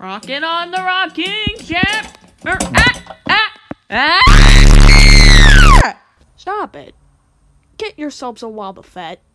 Rockin' on the rocking chair. Stop it. Get yourselves a Wobbuffet.